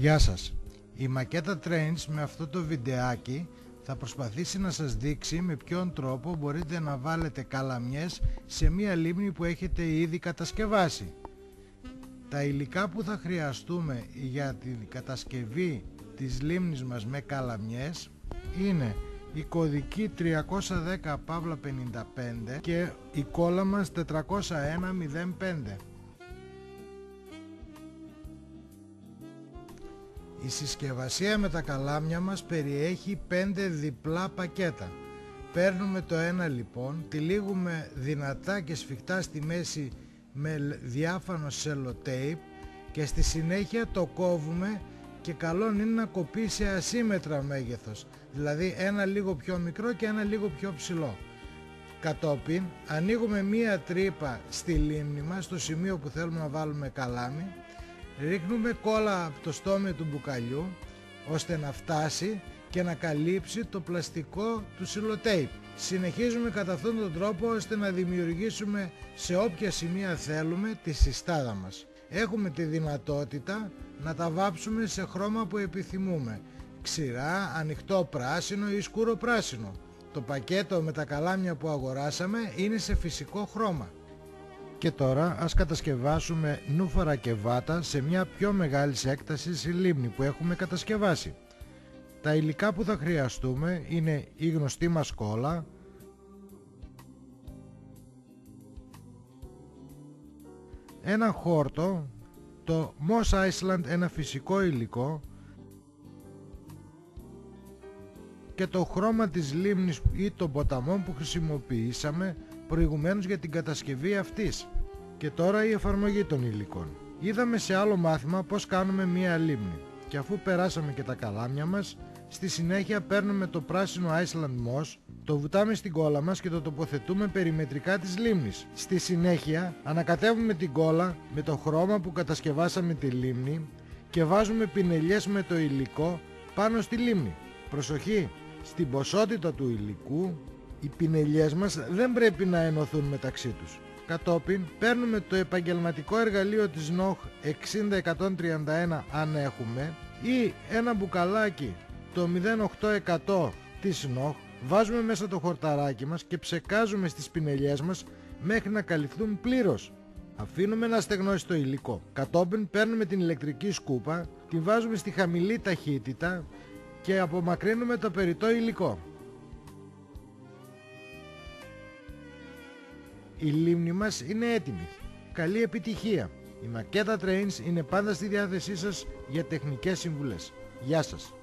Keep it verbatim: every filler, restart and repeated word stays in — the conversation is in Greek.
Γεια σας. Η Μακέτα Trains με αυτό το βιντεάκι θα προσπαθήσει να σας δείξει με ποιον τρόπο μπορείτε να βάλετε καλαμιές σε μία λίμνη που έχετε ήδη κατασκευάσει. Τα υλικά που θα χρειαστούμε για την κατασκευή της λίμνης μας με καλαμιές είναι η κωδική τριακόσια δέκα πενήντα πέντε και η κόλλα μας τετρακόσια ένα μηδέν πέντε. Η συσκευασία με τα καλάμια μας περιέχει πέντε διπλά πακέτα. Παίρνουμε το ένα λοιπόν, τυλίγουμε δυνατά και σφιχτά στη μέση με διάφανο σελοτέιπ και στη συνέχεια το κόβουμε και καλό είναι να κοπεί σε ασύμετρα μέγεθος, δηλαδή ένα λίγο πιο μικρό και ένα λίγο πιο ψηλό. Κατόπιν ανοίγουμε μία τρύπα στη λίμνη μας, στο σημείο που θέλουμε να βάλουμε καλάμι, ρίχνουμε κόλλα από το στόμι του μπουκαλιού ώστε να φτάσει και να καλύψει το πλαστικό του σιλοτέιπ. Συνεχίζουμε κατά αυτόν τον τρόπο ώστε να δημιουργήσουμε σε όποια σημεία θέλουμε τη συστάδα μας. Έχουμε τη δυνατότητα να τα βάψουμε σε χρώμα που επιθυμούμε, ξηρά, ανοιχτό πράσινο ή σκούρο πράσινο. Το πακέτο με τα καλάμια που αγοράσαμε είναι σε φυσικό χρώμα. Και τώρα ας κατασκευάσουμε νούφαρα και βάτα σε μια πιο μεγάλη έκταση λίμνη που έχουμε κατασκευάσει. Τα υλικά που θα χρειαστούμε είναι η γνωστή μας κόλλα, ένα χόρτο, το Moss Iceland, ένα φυσικό υλικό, και το χρώμα της λίμνης ή των ποταμών που χρησιμοποιήσαμε προηγουμένως για την κατασκευή αυτής. Και τώρα η εφαρμογή των υλικών. Είδαμε σε άλλο μάθημα πως κάνουμε μία λίμνη και αφού περάσαμε και τα καλάμια μας, στη συνέχεια παίρνουμε το πράσινο Iceland Moss, το βουτάμε στην κόλλα μας και το τοποθετούμε περιμετρικά της λίμνης. Στη συνέχεια ανακατεύουμε την κόλλα με το χρώμα που κατασκευάσαμε τη λίμνη και βάζουμε πινελιές με το υλικό πάνω στη λίμνη. Προσοχή! Στην ποσότητα του υλικού οι πινελιές μας δεν πρέπει να ενωθούν μεταξύ τους. Κατόπιν παίρνουμε το επαγγελματικό εργαλείο της νοχ εξήντα εκατόν τριάντα ένα αν έχουμε ή ένα μπουκαλάκι το μηδέν κόμμα οκτώ τοις εκατό της νοχ, βάζουμε μέσα το χορταράκι μας και ψεκάζουμε στις πινελιές μας μέχρι να καλυφθούν πλήρως. Αφήνουμε να στεγνώσει το υλικό. Κατόπιν παίρνουμε την ηλεκτρική σκούπα, την βάζουμε στη χαμηλή ταχύτητα και απομακρύνουμε το περιττό υλικό. Η λίμνη μας είναι έτοιμη. Καλή επιτυχία! Η Μακέτα Trains είναι πάντα στη διάθεσή σας για τεχνικές συμβουλές. Γεια σας!